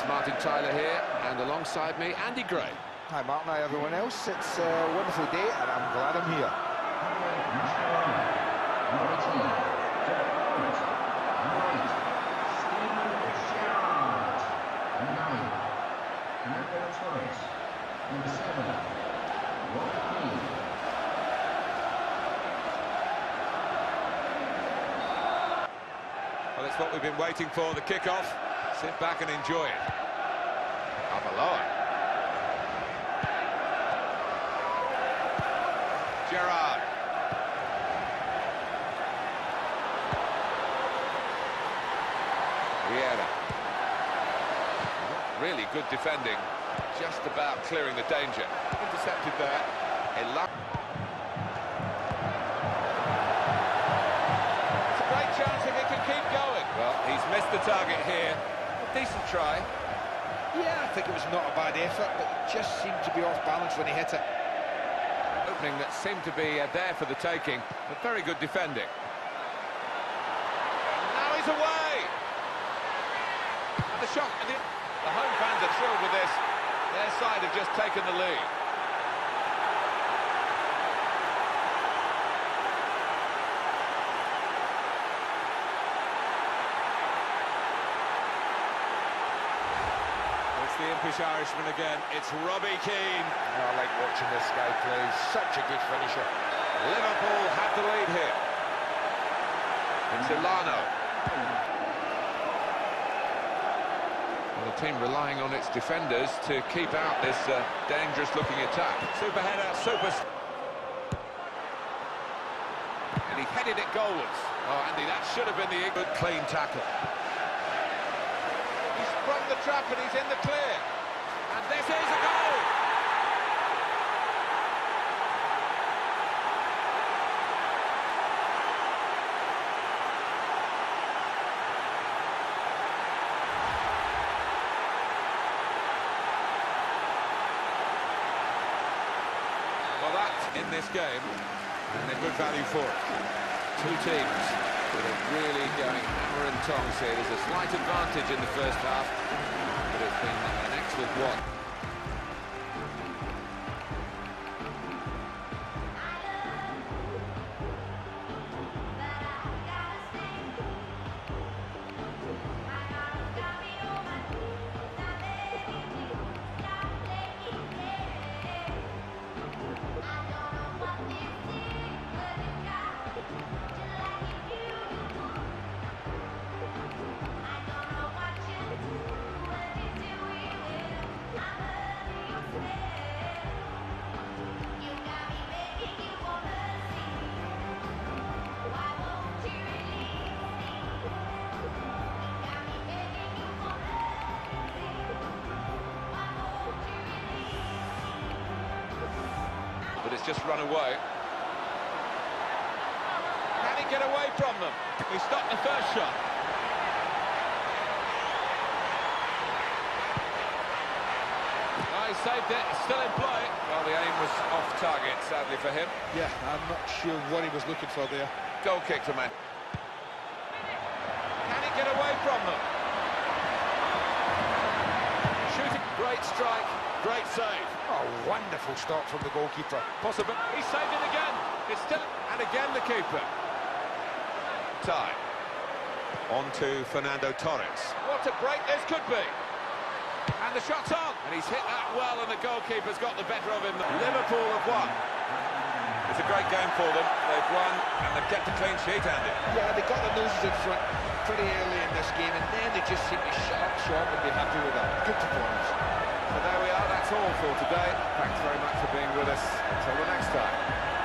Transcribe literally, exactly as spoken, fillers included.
It's Martin Tyler here, and alongside me, Andy Gray. Hi Martin, hi everyone else. It's a wonderful day and I'm glad I'm here. Well, it's what we've been waiting for, the kick-off. Sit back and enjoy it. Avaloa. Gerrard. Vieira. Really good defending. Just about clearing the danger. Intercepted there. Ela It's a great chance if he can keep going. Well, he's missed the target here. A decent try. Yeah, I think it was not a bad effort, but he just seemed to be off balance when he hit it. Opening that seemed to be uh, there for the taking, but very good defending. Now he's away! And the shot, and the, the home fans are thrilled with this. Their side have just taken the lead. It's the impish Irishman again. It's Robbie Keane. Oh, I like watching this guy play. Such a good finisher. Liverpool have the lead here. It's Ilano. Well, the team relying on its defenders to keep out this uh, dangerous-looking attack. Super header, super... And he headed it goalwards. Oh, Andy, that should have been the good clean tackle. He's sprung the trap and he's in the clear. And this is a goal! Well, that in this game, and a good value for it. Two teams that are really going hammer and tongs here. There's a slight advantage in the first half, but it's been an excellent one. But it's just run away. Can he get away from them? He stopped the first shot. Oh, he saved it. It's still in play. Well, the aim was off target, sadly for him. Yeah, I'm not sure what he was looking for there. Goal kick to man. Can he get away from them? Shooting. Great strike. Great save. Oh, wonderful stop from the goalkeeper. Possible. He saved it again. It's still... And again the keeper. Time. On to Fernando Torres. What a break this could be. And the shot's on. And he's hit that well, and the goalkeeper's got the better of him. Liverpool have won. It's a great game for them. They've won, and they've kept a clean sheet, Andy. Yeah, they got their noses in front pretty early in this game, and then they just seem to shut up shop and be happy with that. Good performance. So there we are, that's all for today. Thanks very much for being with us. Until the next time.